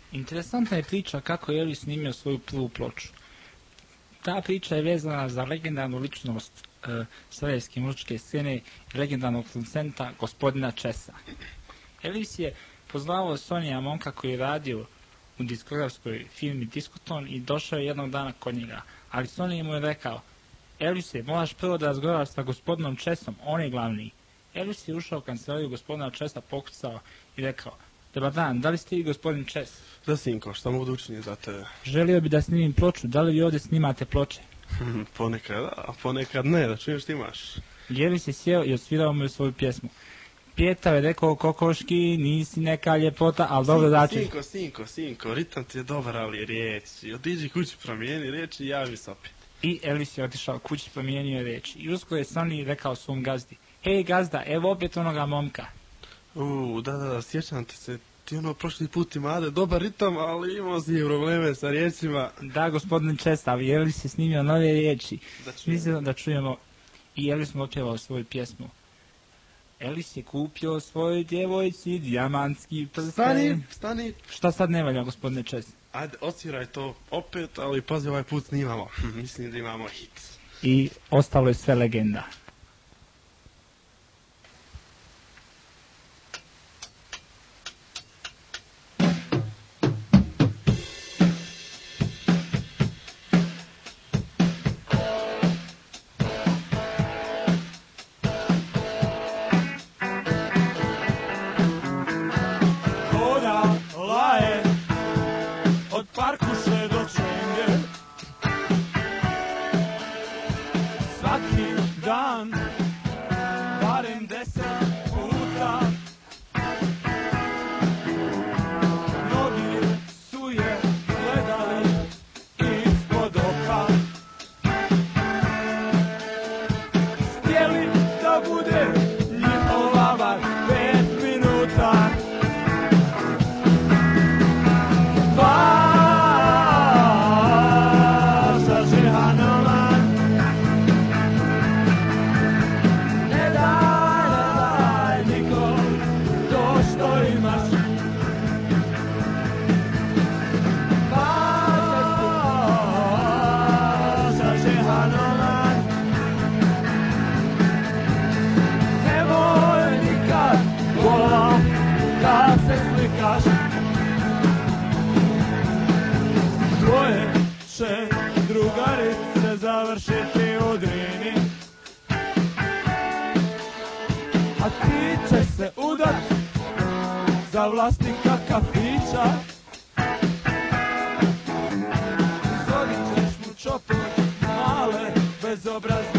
Interesantna je priča kako je Elvis snimio svoju prvu ploču. Ta priča je vezana za legendarnu ličnost sarajevske muzičke scene i legendarnog producenta gospodina Chessa. Elvis je pozvao Sonija momka koji je radio u diskografskoj firmi Diskoton i došao je jednog dana kod njega, ali Sonny mu je rekao: Elvise, moraš prvo da razgovaraš sa gospodinom Chessom, on je glavni. Elvis je ušao u kancelariju gospodina Chessa, pokucao i rekao: Dobar dan, da li ste vi gospodin Chess? Da, sinko, šta mogu da učinim za tebe? Želio bi da snimim ploču, da li vi ovdje snimate ploče? Ponekad da, a ponekad ne, da čujem što imaš. Elvis je sjeo i odsvirao mu svoju pjesmu. Pjetav je rekao: kokoški, nisi neka ljepota, ali dobro da ćeš... Sinko, ritam ti je dobar, ali riječi. Otiđi kući, promijeni riječi i javi se opet. I Elvis je otišao kući, promijenio riječi. I uskoro je Sonny rekao svom gazdi: Hej gazda, evo opet onoga momka. Da, sjećam te se, ti prošli put imade dobar ritam, ali imao si probleme sa riječima. Da, gospodin Chess, ali Elvis je snimio nove riječi. Mislim da čujemo. I Elvis mu otpjevao svoju pjesmu. Elvis je kupio svojoj djevojci dijamantski prsten. Stani. Šta sad ne valja, gospodine Chess? Ajde, odsviraj to opet, ali pazi, ovaj put snimamo. Mislim da imamo hit. I ostalo je sve legenda. Tvoje će drugarice završiti u Drini, a ti ćeš se udat za vlasnika kafića. Izvodit ćeš mu čopor male bezobrazne